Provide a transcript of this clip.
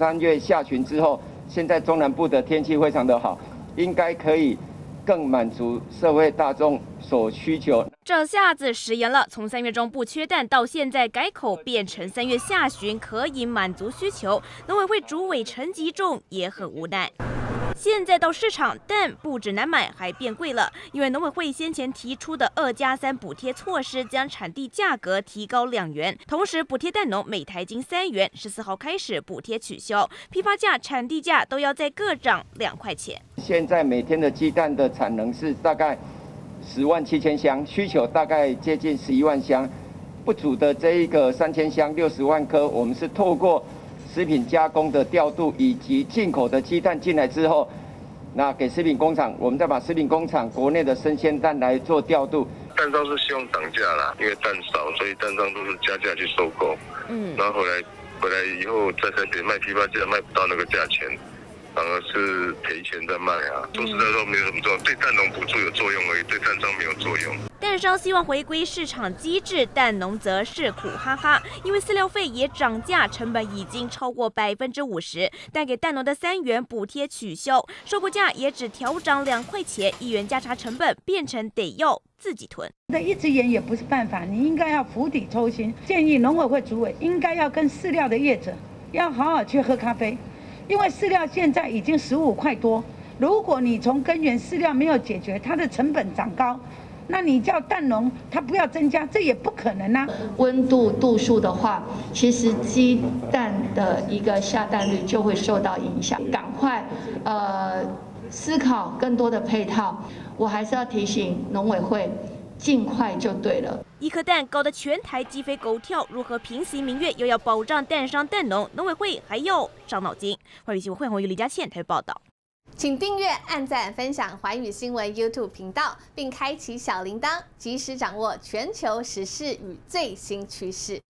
3月下旬之后，现在中南部的天气非常的好，应该可以更满足社会大众所需求。 这下子食言了，从3月中不缺蛋到现在改口变成3月下旬可以满足需求，农委会主委陈吉仲也很无奈。现在到市场，蛋不止难买，还变贵了。因为农委会先前提出的2+3补贴措施，将产地价格提高2元，同时补贴蛋农每台斤3元。14号开始补贴取消，批发价、产地价都要再各涨2块钱。 现在每天的鸡蛋的产能是大概107000箱，需求大概接近11万箱，不足的这一个3000箱60万颗，我们是透过食品加工的调度以及进口的鸡蛋进来之后，那给食品工厂，我们再把食品工厂国内的生鲜蛋来做调度。 蛋商是希望涨价啦，因为蛋少，所以蛋商都是加价去收购。然后回来以后在台北卖批发价卖不到那个价钱，反而是赔钱在卖啊。说实在说没有什么作用，对蛋农补助有作用而已，对蛋商没有作用。 蛋商希望回归市场机制，蛋农则是苦哈哈，因为饲料费也涨价，成本已经超过50%，但给蛋农的3元补贴取消，收购价也只调涨2块钱，1元价差成本变成得要自己囤。 那一直延也不是办法，你应该要釜底抽薪，建议农委会主委应该要跟饲料的业者要好好去喝咖啡，因为饲料现在已经15块多，如果你从根源饲料没有解决，它的成本涨高。那你叫蛋农他不要增加，这也不可能啊。 温度度数的话，其实鸡蛋的一个下蛋率就会受到影响。赶快思考更多的配套。我还是要提醒农委会，尽快就对了。 一颗蛋搞得全台鸡飞狗跳，如何平息民怨，又要保障蛋商蛋农，农委会还要伤脑筋。华语新闻会由李佳倩台报道。 请订阅、按赞、分享寰宇新闻 YouTube 频道，并开启小铃铛，及时掌握全球时事与最新趋势。